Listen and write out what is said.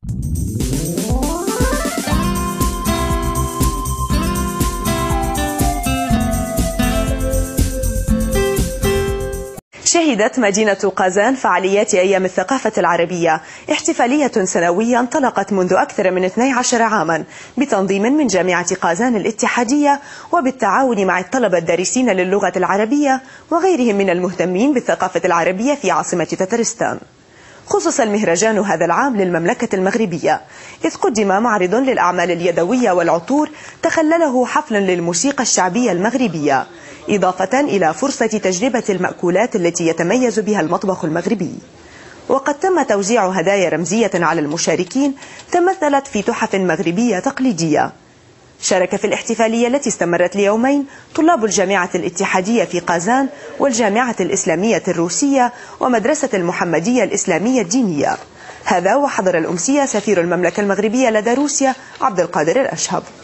شهدت مدينة قازان فعاليات أيام الثقافة العربية، احتفالية سنوية انطلقت منذ أكثر من 12 عاما بتنظيم من جامعة قازان الاتحادية وبالتعاون مع الطلبة الدارسين للغة العربية وغيرهم من المهتمين بالثقافة العربية في عاصمة تترستان. خصص المهرجان هذا العام للمملكة المغربية، إذ قدم معرض للأعمال اليدوية والعطور تخلله حفل للموسيقى الشعبية المغربية، إضافة إلى فرصة تجربة المأكولات التي يتميز بها المطبخ المغربي. وقد تم توزيع هدايا رمزية على المشاركين تمثلت في تحف مغربية تقليدية. شارك في الاحتفالية التي استمرت ليومين طلاب الجامعة الاتحادية في قازان والجامعة الإسلامية الروسية ومدرسة المحمدية الإسلامية الدينية. هذا وحضر الأمسية سفير المملكة المغربية لدى روسيا عبد القادر الأشهب.